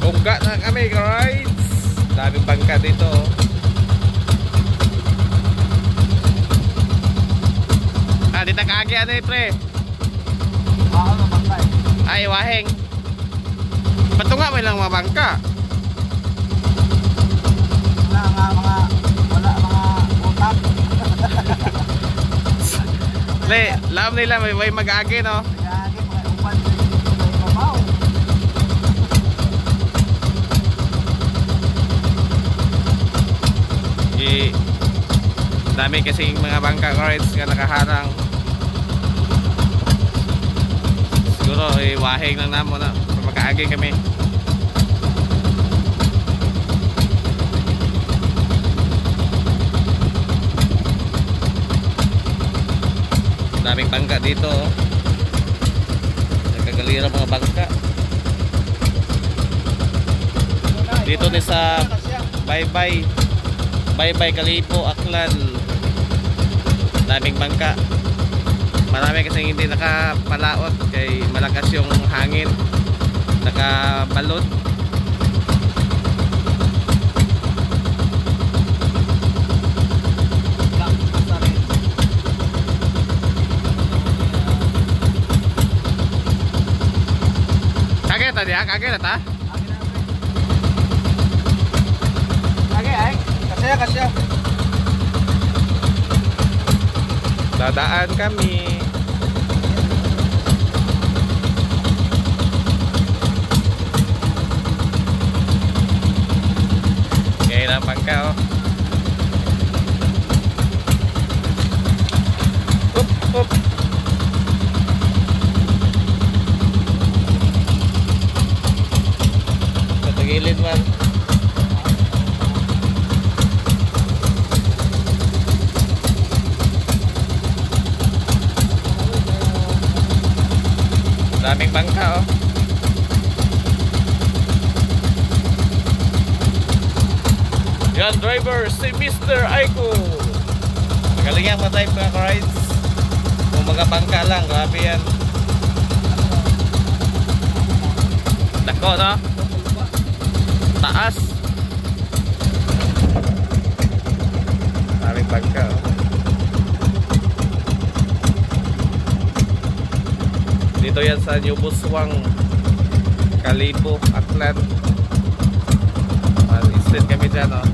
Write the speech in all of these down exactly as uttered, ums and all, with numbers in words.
Bungga na kami, guys. Daming bangka dito. Ah, dito kaagi ano eh, pre? Ah, ano bangka eh? Ay, waheng. Ba't nga may lang mga bangka? Wala nga mga, wala mga utak. Le, alam nila may, may mag-agi, no? Mag-agi, mga upan sa ibabaw. I, dami kasing mga bangka, guys, nga nakaharang. Siguro, eh, waheng lang namo na. Mag-agi kami. Daming bangka dito. Nagkagalira mga bangka. Dito ni sa Baybay. Baybay, Kalipo, Aklan. Daming bangka. Marami kasi hindi nakapalaot kay malakas yung hangin. Nakabalot. Kaget tadi ya, kaget ta? Kaget ay, kasya kasya. Dadaan kami. Kaya lang bangka oh. Up, up. Gilid man. Daming bangka oh. Yan driver si Mister Aiko. Magaling yan mga type mga rides. Kung mga bangka lang, grabe yan. Dako no? Taas. Daming bangka oh. Dito yan sa New Buswang, Kalipo, Aklan. Islit kami dyan oh.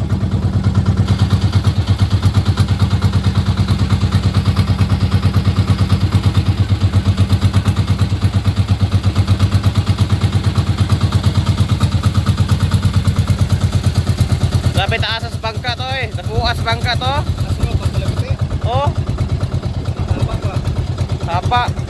Grabe taas sa bangka to eh. Nabukas bangka to. Oh. Sapa.